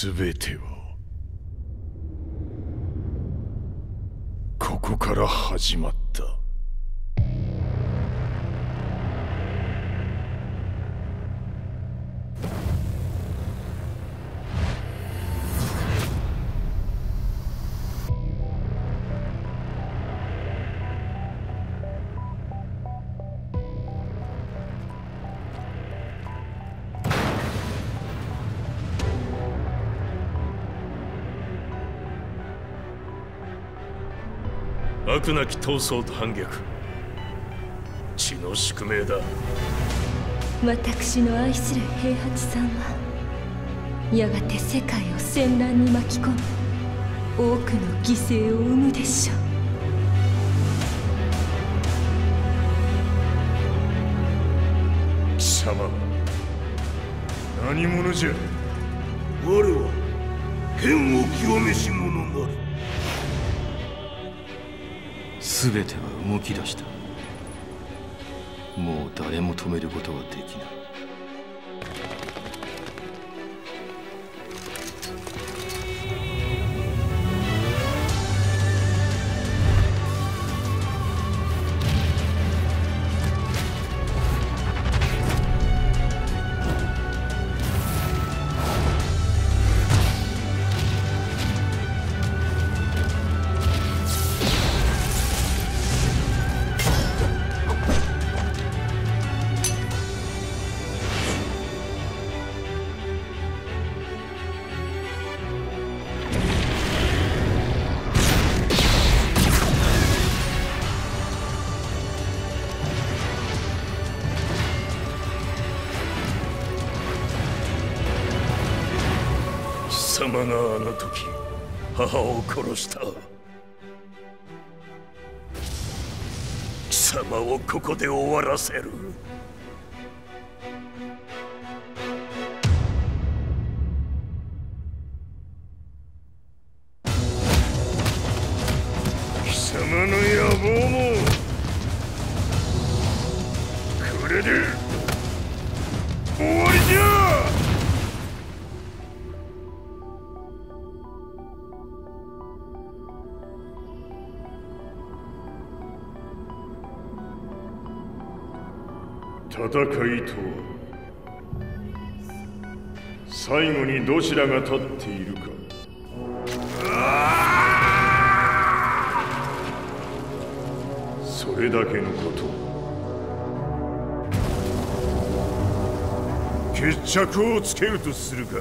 全てはここから始まった。 悪なき闘争と反逆、血の宿命だ。 私の愛する平八さんはやがて世界を戦乱に巻き込み多くの犠牲を生むでしょう。 貴様何者じゃ。 我は剣を極めし者なり。 全ては動き出した。もう誰も止めることはできない。 貴様があの時母を殺した。貴様をここで終わらせる。 貴様の野望もこれで終わりじゃ。戦いとは最後にどちらが立っているか。それだけのこと。決着をつけるとするか。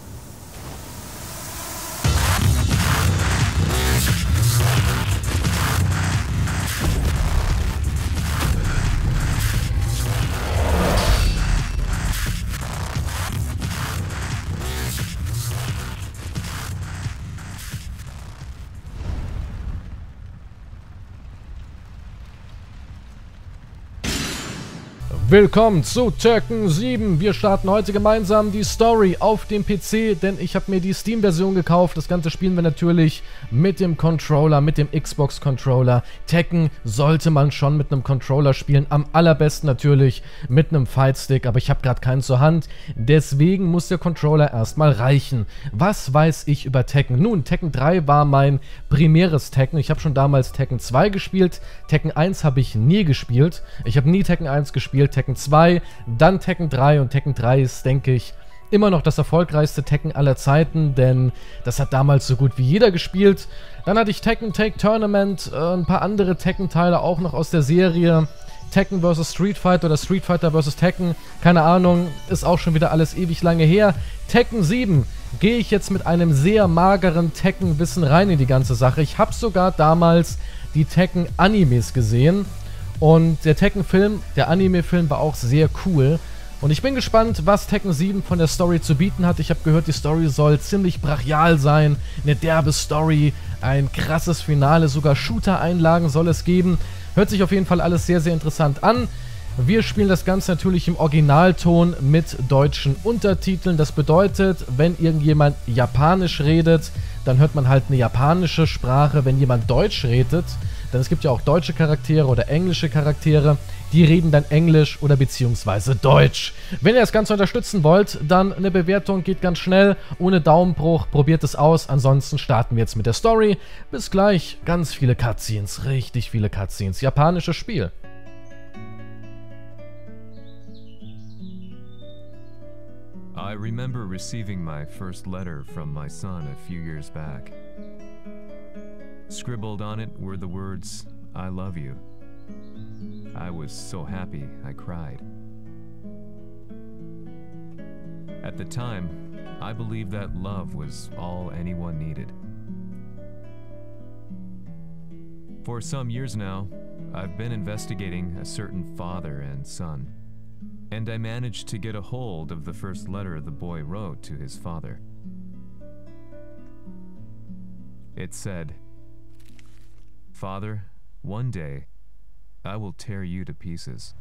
Willkommen zu Tekken 7. Wir starten heute gemeinsam die Story auf dem PC, denn ich habe mir die Steam-Version gekauft. Das Ganze spielen wir natürlich mit dem Controller, mit dem Xbox-Controller. Tekken sollte man schon mit einem Controller spielen, am allerbesten natürlich mit einem Fightstick, aber ich habe gerade keinen zur Hand. Deswegen muss der Controller erstmal reichen. Was weiß ich über Tekken? Nun, Tekken 3 war mein primäres Tekken. Ich habe schon damals Tekken 2 gespielt. Tekken 1 habe ich nie gespielt. Ich habe nie Tekken 1 gespielt. Tekken 2, dann Tekken 3 und Tekken 3 ist, denke ich, immer noch das erfolgreichste Tekken aller Zeiten, denn das hat damals so gut wie jeder gespielt. Dann hatte ich Tekken Take Tournament, ein paar andere Tekken-Teile auch noch aus der Serie. Tekken vs. Street Fighter oder Street Fighter vs. Tekken, keine Ahnung, ist auch schon wieder alles ewig lange her. Tekken 7 gehe ich jetzt mit einem sehr mageren Tekken-Wissen rein in die ganze Sache. Ich habe sogar damals die Tekken-Animes gesehen. Und der Tekken-Film, der Anime-Film war auch sehr cool. Und ich bin gespannt, was Tekken 7 von der Story zu bieten hat. Ich habe gehört, die Story soll ziemlich brachial sein. Eine derbe Story, ein krasses Finale, sogar Shooter-Einlagen soll es geben. Hört sich auf jeden Fall alles sehr, sehr interessant an. Wir spielen das Ganze natürlich im Originalton mit deutschen Untertiteln. Das bedeutet, wenn irgendjemand Japanisch redet, dann hört man halt eine japanische Sprache. Wenn jemand Deutsch redet, denn es gibt ja auch deutsche Charaktere oder englische Charaktere, die reden dann Englisch oder beziehungsweise Deutsch. Wenn ihr das Ganze unterstützen wollt, dann eine Bewertung geht ganz schnell, ohne Daumenbruch, probiert es aus. Ansonsten starten wir jetzt mit der Story. Bis gleich, ganz viele Cutscenes, richtig viele Cutscenes. Japanisches Spiel. I remember receiving my first letter from my son a few years back. Scribbled on it were the words, "I love you." I was so happy I cried. At the time, I believed that love was all anyone needed. For some years now, I've been investigating a certain father and son, and I managed to get a hold of the first letter the boy wrote to his father. It said, "Father, one day, I will tear you to pieces."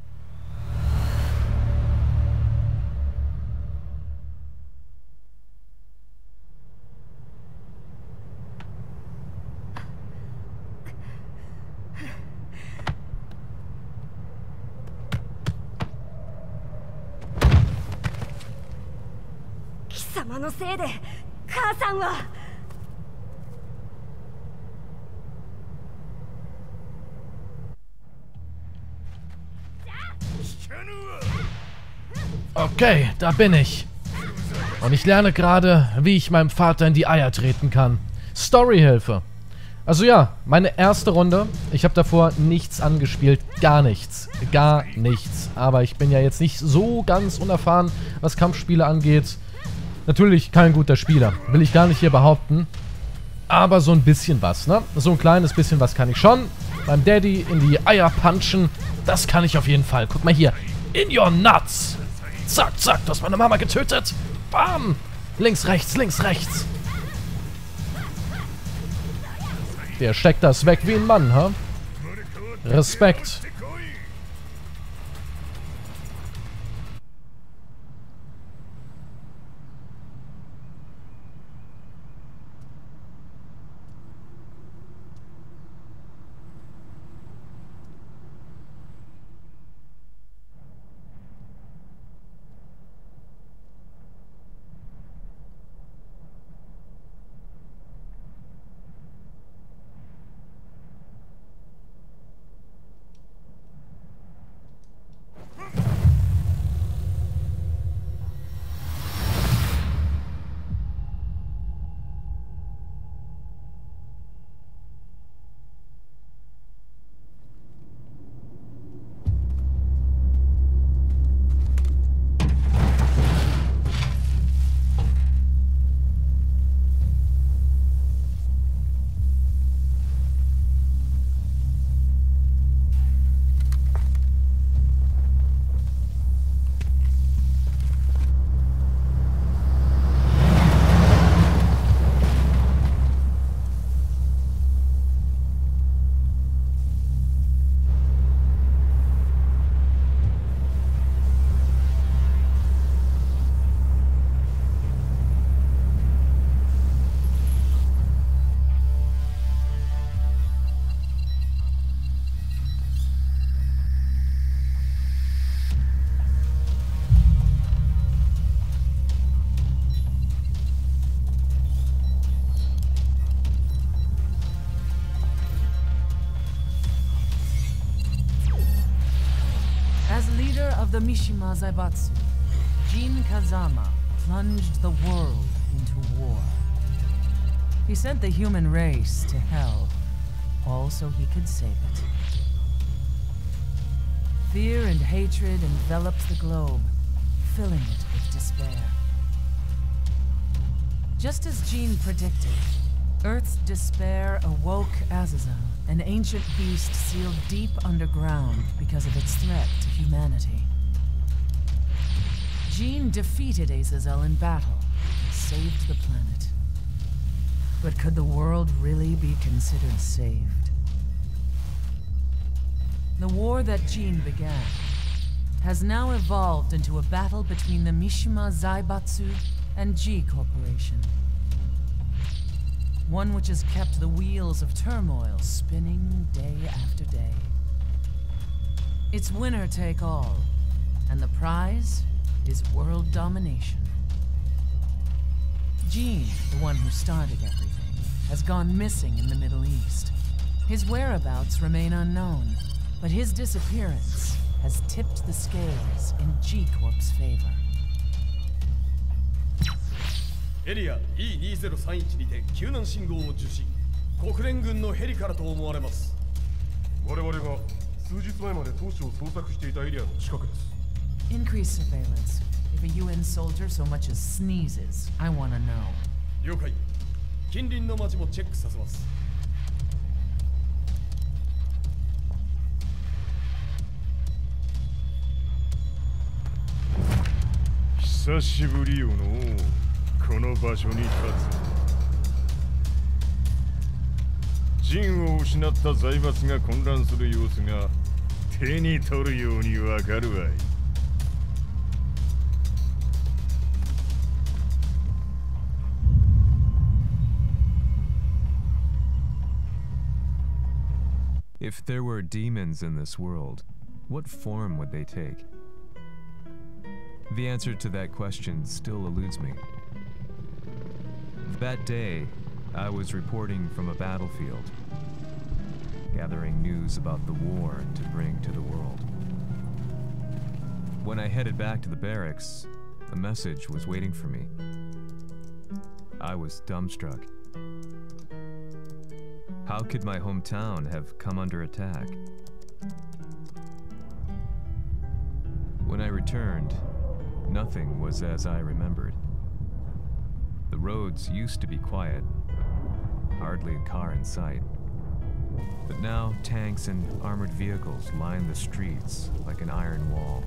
Okay, da bin ich. Und ich lerne gerade, wie ich meinem Vater in die Eier treten kann. Storyhilfe. Also ja, meine erste Runde. Ich habe davor nichts angespielt. Gar nichts. Gar nichts. Aber ich bin ja jetzt nicht so ganz unerfahren, was Kampfspiele angeht. Natürlich kein guter Spieler. Will ich gar nicht hier behaupten. Aber so ein bisschen was, ne? So ein kleines bisschen was kann ich schon. Beim Daddy in die Eier punchen. Das kann ich auf jeden Fall. Guck mal hier. In your nuts. Zack, zack. Du hast meine Mama getötet. Bam. Links, rechts, links, rechts. Der steckt das weg wie ein Mann, ha? Respekt. Of the Mishima Zaibatsu, Jin Kazama plunged the world into war. He sent the human race to hell, all so he could save it. Fear and hatred enveloped the globe, filling it with despair. Just as Jin predicted, Earth's despair awoke Azazel, an ancient beast sealed deep underground because of its threat to humanity. Jin defeated Azazel in battle and saved the planet. But could the world really be considered saved? The war that Jin began has now evolved into a battle between the Mishima Zaibatsu and G Corporation. One which has kept the wheels of turmoil spinning day after day. It's winner take all, and the prize is world domination. Gene, the one who started everything, has gone missing in the Middle East. His whereabouts remain unknown, but his disappearance has tipped the scales in G-Corp's favor. エリア E2031 にて救難信号を受信。国連軍のヘリからと思われます。 我々が数日前まで当初を捜索していたエリアの近くです。 Increase surveillance. If a UN soldier so much as sneezes, I want to know. 了解。近隣の町もチェックさせます。 久しぶりよのこの場所に立つ。陣を失った財閥が混乱する様子が手に取るようにわかるわい。 If there were demons in this world, what form would they take? The answer to that question still eludes me. That day, I was reporting from a battlefield, gathering news about the war to bring to the world. When I headed back to the barracks, a message was waiting for me. I was dumbstruck. How could my hometown have come under attack? When I returned, nothing was as I remembered. The roads used to be quiet, hardly a car in sight. But now tanks and armored vehicles line the streets like an iron wall.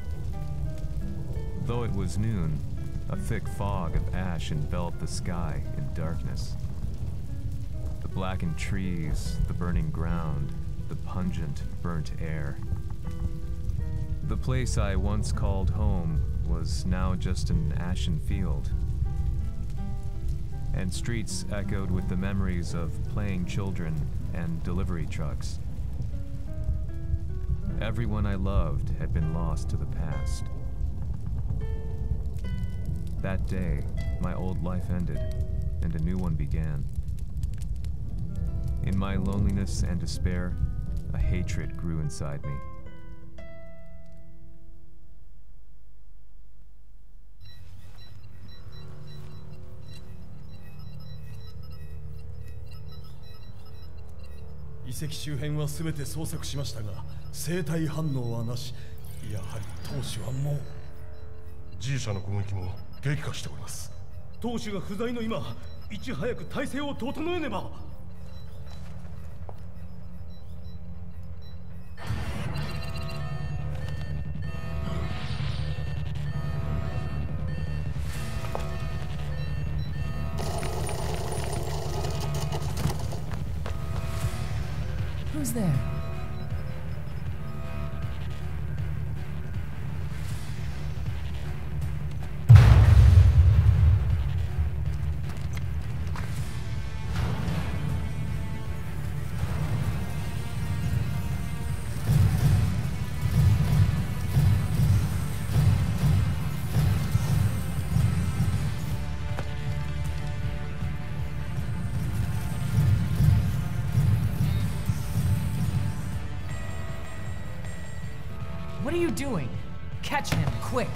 Though it was noon, a thick fog of ash enveloped the sky in darkness. The blackened trees, the burning ground, the pungent, burnt air. The place I once called home was now just an ashen field, and streets echoed with the memories of playing children and delivery trucks. Everyone I loved had been lost to the past. That day, my old life ended, and a new one began. In my loneliness and despair, a hatred grew inside me. 遺跡周辺は全て捜索しましたが、生体反応はなし。やはり当主はもう。 G 社の攻撃も激化しております。 当主が不在の今、いち早く体制を整えねば。 Who's there? What are you doing? Catch him, quick!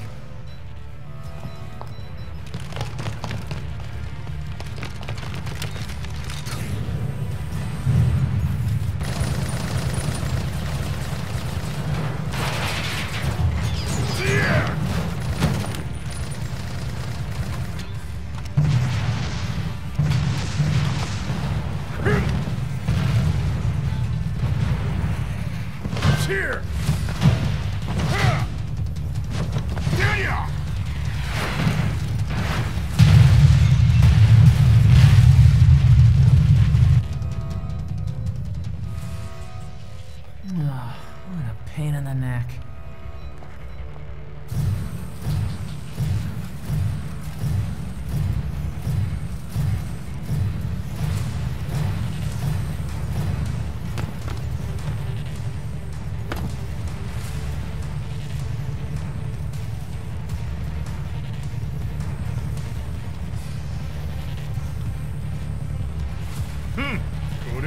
Here!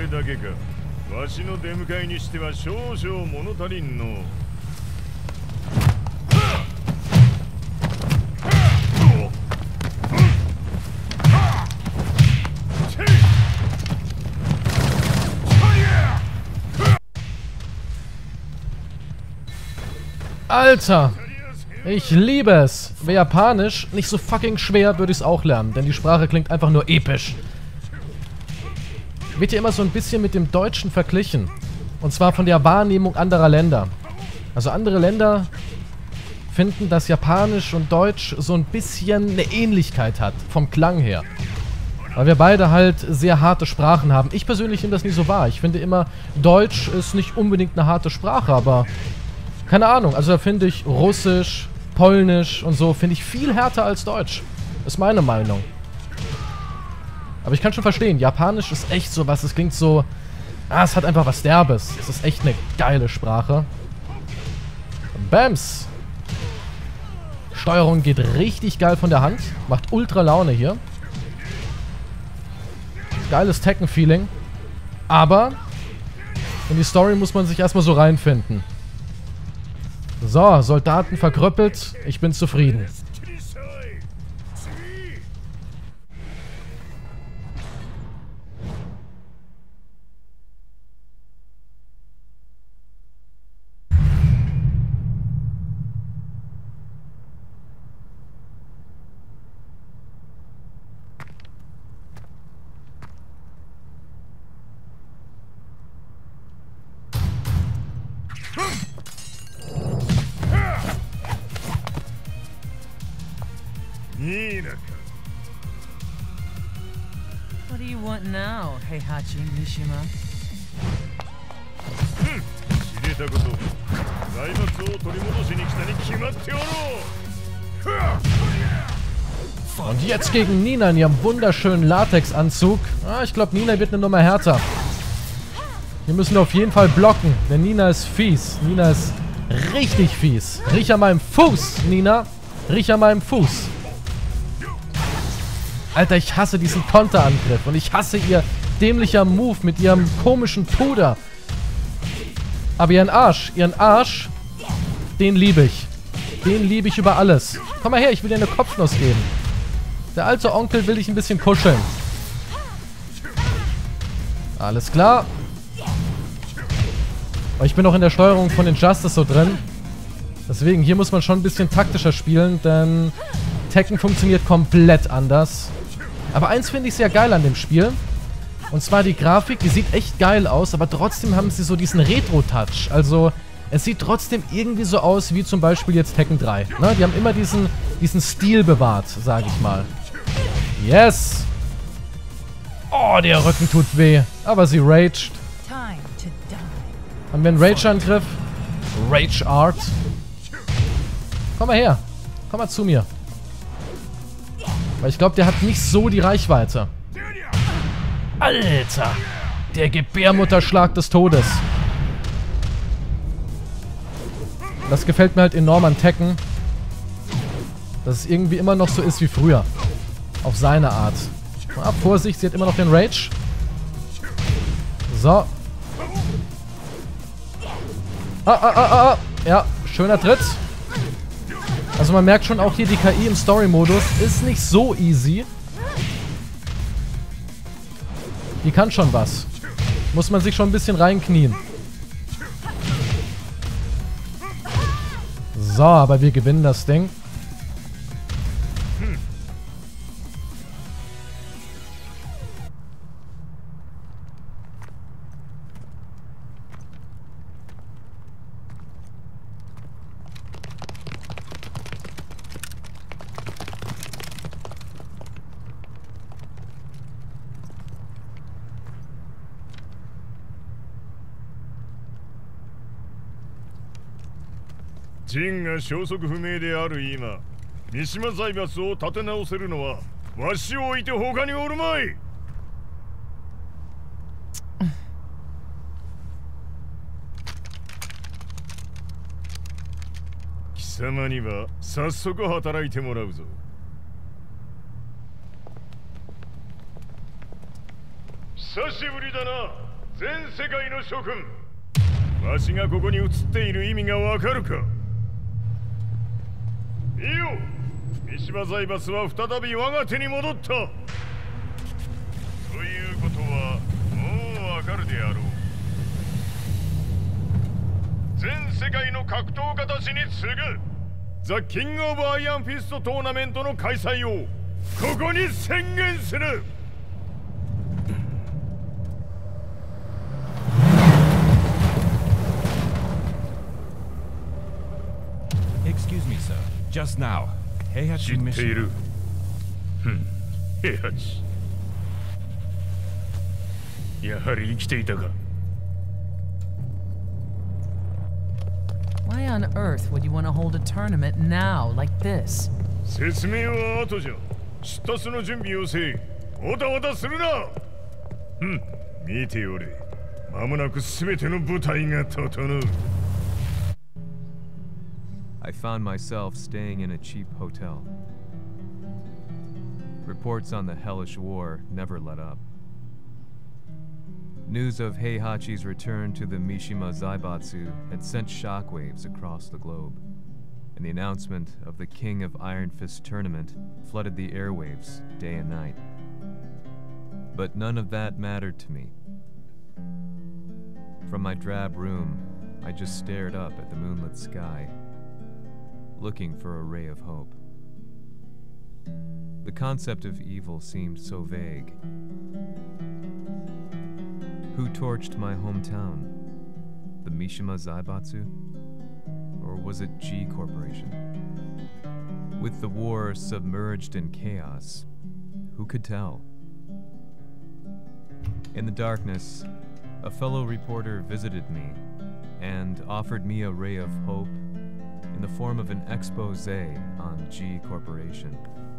れだけか。わしの出迎えにしては少々物足りんの。 Alter! Ich liebe es. Wäre Japanisch nicht so fucking schwer, würde ich es auch lernen. Denn die Sprache klingt einfach nur episch. Wird ja immer so ein bisschen mit dem Deutschen verglichen. Und zwar von der Wahrnehmung anderer Länder. Also andere Länder finden, dass Japanisch und Deutsch so ein bisschen eine Ähnlichkeit hat. Vom Klang her. Weil wir beide halt sehr harte Sprachen haben. Ich persönlich nehme das nie so wahr. Ich finde immer, Deutsch ist nicht unbedingt eine harte Sprache, aber... Keine Ahnung, also da finde ich Russisch, Polnisch und so, finde ich viel härter als Deutsch. Ist meine Meinung. Aber ich kann schon verstehen, Japanisch ist echt so was, es klingt so... es hat einfach was Derbes. Es ist echt eine geile Sprache. Bams! Steuerung geht richtig geil von der Hand. Macht ultra Laune hier. Geiles Tekken-Feeling. Aber in die Story muss man sich erstmal so reinfinden. So, Soldaten verkrüppelt. Ich bin zufrieden. What do you want now, Heihachi Mishima? 知れたこと、財閥を取り戻しに来たに決まっておろう。 Und jetzt gegen Nina in ihrem wunderschönen Latexanzug. Ich glaube, Nina wird eine Nummer härter. Wir müssen auf jeden Fall blocken, denn Nina ist fies. Nina ist richtig fies. Riech an meinem Fuß, Nina. Riech an meinem Fuß. Alter, ich hasse diesen Konterangriff. Und ich hasse ihr dämlicher Move mit ihrem komischen Puder. Aber ihren Arsch, den liebe ich. Den liebe ich über alles. Komm mal her, ich will dir eine Kopfnuss geben. Der alte Onkel will dich ein bisschen kuscheln. Alles klar. Aber ich bin auch in der Steuerung von Injustice so drin. Deswegen, hier muss man schon ein bisschen taktischer spielen, denn Tekken funktioniert komplett anders. Aber eins finde ich sehr geil an dem Spiel. Und zwar die Grafik, die sieht echt geil aus, aber trotzdem haben sie so diesen Retro-Touch. Also, es sieht trotzdem irgendwie so aus, wie zum Beispiel jetzt Tekken 3. Ne? Die haben immer diesen Stil bewahrt, sage ich mal. Yes! Oh, der Rücken tut weh. Aber sie raged. Haben wir einen Rage-Angriff? Rage Art. Komm mal her. Komm mal zu mir. Weil ich glaube, der hat nicht so die Reichweite. Alter! Der Gebärmutterschlag des Todes. Das gefällt mir halt enorm an Tekken. Dass es irgendwie immer noch so ist wie früher. Auf seine Art. Vorsicht, sie hat immer noch den Rage. So. Ja, schöner Tritt. Also man merkt schon auch hier, die KI im Story-Modus ist nicht so easy. Die kann schon was. Muss man sich schon ein bisschen reinknien. So, aber wir gewinnen das Ding. ジンが消息不明である今、三島財閥を立て直せるのはわしを置いて他におるまい。貴様には早速働いてもらうぞ。久しぶりだな、 全世界の諸君、わしがここに映っている意味がわかるか。いいよ、三島財閥は再び我が手に戻った。ということはもうわかるであろう。全世界の格闘家たちに次ぐザ・キング・オブ・アイアンフィストトーナメントの開催をここに宣言する。 Excuse me, sir. Just now, Heihachi 知っている。平八。やはり生きていたか。 Why on earth would you want to hold a tournament now, like this? 説明は後じゃ。出立の準備をせい。おたおたするな。見ておれ。間もなくすべての舞台が整う。 I found myself staying in a cheap hotel. Reports on the hellish war never let up. News of Heihachi's return to the Mishima Zaibatsu had sent shockwaves across the globe, and the announcement of the King of Iron Fist tournament flooded the airwaves day and night. But none of that mattered to me. From my drab room, I just stared up at the moonlit sky, looking for a ray of hope. The concept of evil seemed so vague. Who torched my hometown? The Mishima Zaibatsu? Or was it G Corporation? With the war submerged in chaos, who could tell? In the darkness, a fellow reporter visited me and offered me a ray of hope in the form of an expose on G Corporation.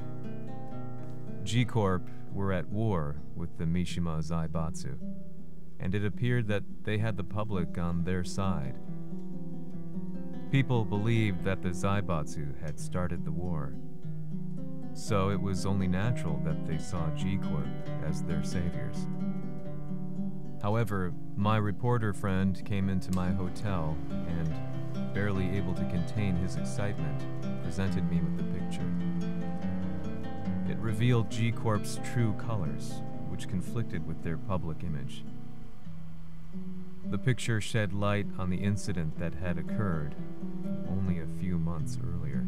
G Corp were at war with the Mishima Zaibatsu, and it appeared that they had the public on their side. People believed that the Zaibatsu had started the war, so it was only natural that they saw G Corp as their saviors. However, my reporter friend came into my hotel and, barely able to contain his excitement, presented me with the picture. It revealed G Corp's true colors, which conflicted with their public image. The picture shed light on the incident that had occurred only a few months earlier.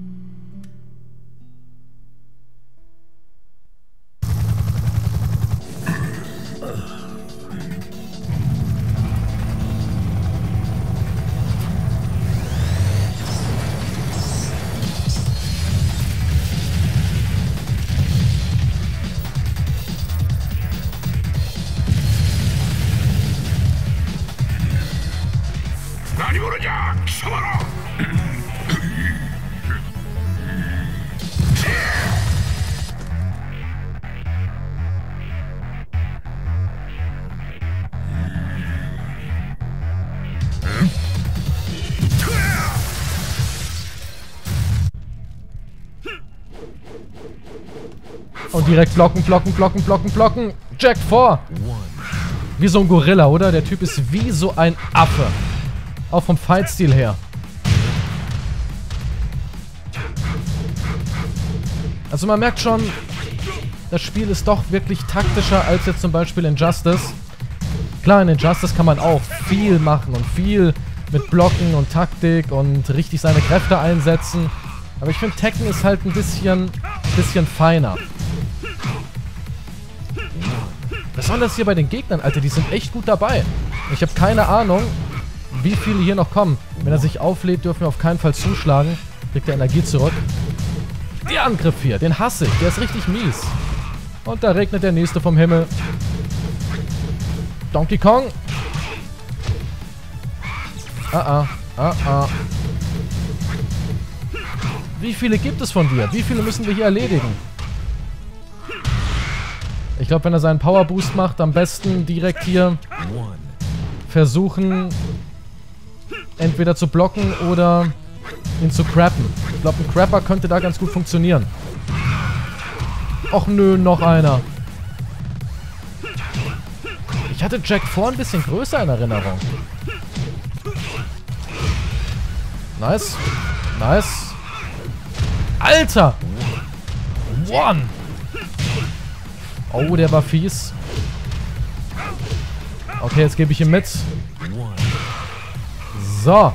Und direkt blocken, blocken, blocken, blocken, blocken. Jack vor. Wie so ein Gorilla, oder? Der Typ ist wie so ein Affe. Auch vom Fight-Stil her. Also man merkt schon, das Spiel ist doch wirklich taktischer als jetzt zum Beispiel Injustice. Klar, in Injustice kann man auch viel machen und viel mit Blocken und Taktik und richtig seine Kräfte einsetzen. Aber ich finde, Tekken ist halt ein bisschen feiner. Besonders hier bei den Gegnern, Alter, die sind echt gut dabei. Ich habe keine Ahnung, wie viele hier noch kommen. Wenn er sich auflädt, dürfen wir auf keinen Fall zuschlagen. Kriegt er Energie zurück. Der Angriff hier, den hasse ich. Der ist richtig mies. Und da regnet der nächste vom Himmel. Donkey Kong. Wie viele gibt es von dir? Wie viele müssen wir hier erledigen? Ich glaube, wenn er seinen Power Boost macht, am besten direkt hier versuchen, entweder zu blocken oder ihn zu crappen. Ich glaube, ein Crapper könnte da ganz gut funktionieren. Och nö, noch einer. Ich hatte Jack vor ein bisschen größer in Erinnerung. Nice. Nice. Alter! One! Oh, der war fies. Okay, jetzt gebe ich ihm mit. So.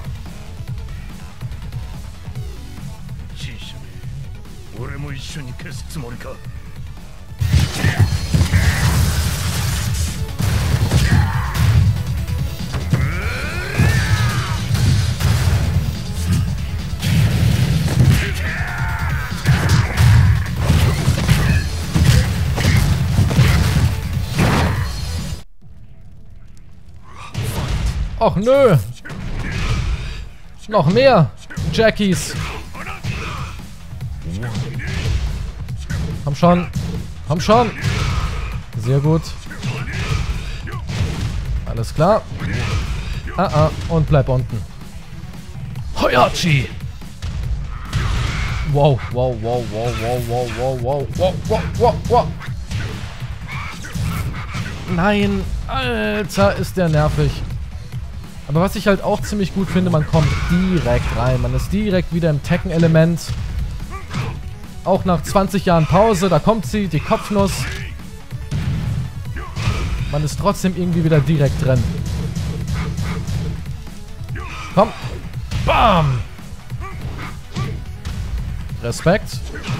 Och nö. Noch mehr Jackies. Komm schon. Komm schon. Sehr gut. Alles klar. Und bleib unten. Hoyachi. Wow, wow, wow, wow, wow, wow, wow, wow, wow, wow, wow, wow. Nein, Alter, ist der nervig. Aber was ich halt auch ziemlich gut finde, man kommt direkt rein. Man ist direkt wieder im Tekken-Element. Auch nach 20 Jahren Pause, da kommt sie, die Kopfnuss. Man ist trotzdem irgendwie wieder direkt drin. Komm. Bam. Respekt.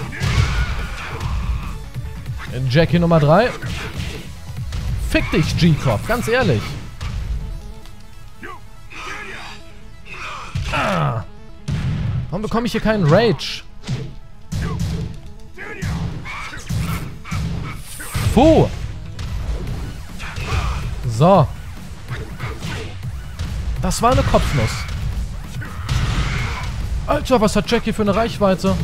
Jackie Nummer 3. Fick dich, G-Cop, ganz ehrlich. Warum bekomme ich hier keinen Rage? Puh. So. Das war eine Kopfnuss. Alter, was hat Jackie für eine Reichweite?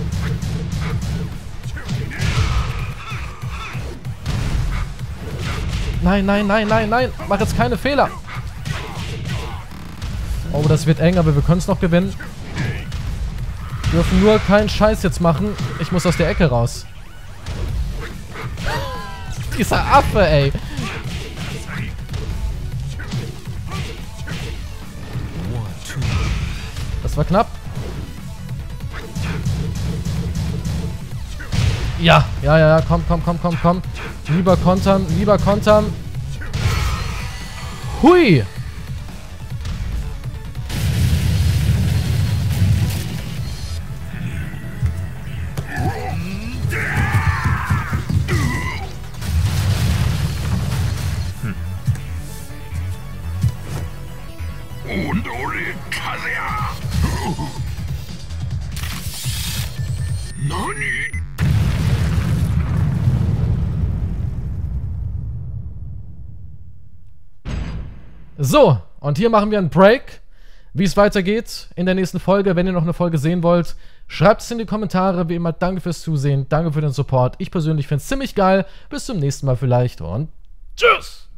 Nein, nein, nein, nein, nein. Mach jetzt keine Fehler. Oh, das wird eng, aber wir können es noch gewinnen. Wir dürfen nur keinen Scheiß jetzt machen. Ich muss aus der Ecke raus. Dieser Affe, ey. Das war knapp. Ja, ja, ja, komm, komm, komm, komm, komm. Lieber kontern, lieber kontern. Hui. So, und hier machen wir einen Break. Wie es weitergeht in der nächsten Folge. Wenn ihr noch eine Folge sehen wollt, schreibt es in die Kommentare. Wie immer, danke fürs Zusehen, danke für den Support. Ich persönlich finde es ziemlich geil. Bis zum nächsten Mal vielleicht und tschüss!